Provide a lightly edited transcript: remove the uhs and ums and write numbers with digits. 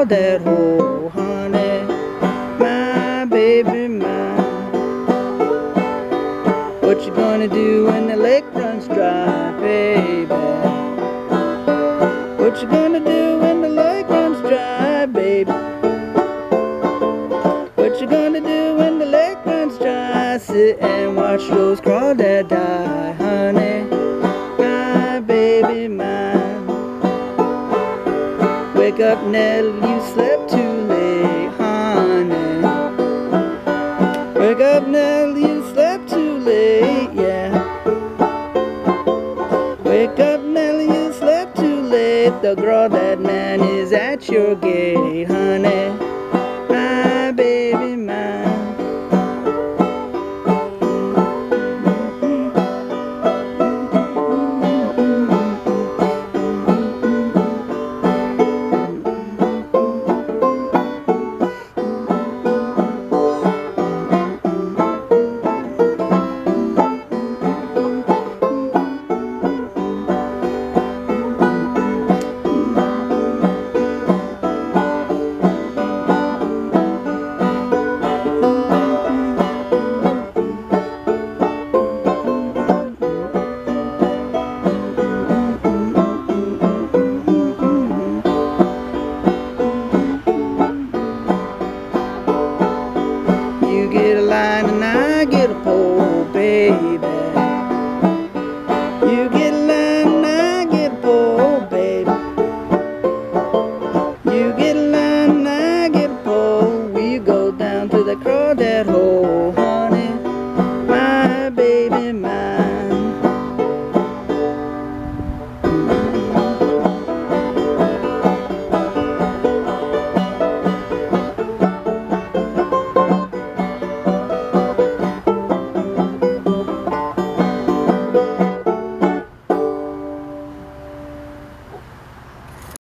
crawl that hole, honey. My baby, mine. What you gonna do when the lake runs dry, baby? What you gonna do when the lake runs dry, baby? What you gonna do when the lake runs dry? Sit and watch those crawdads die, honey. My baby, mine. Wake up, Nell, you slept too late, honey. Wake up, Nell, you slept too late, yeah. Wake up, Nell, you slept too late. The crawdad man is at your gate, honey.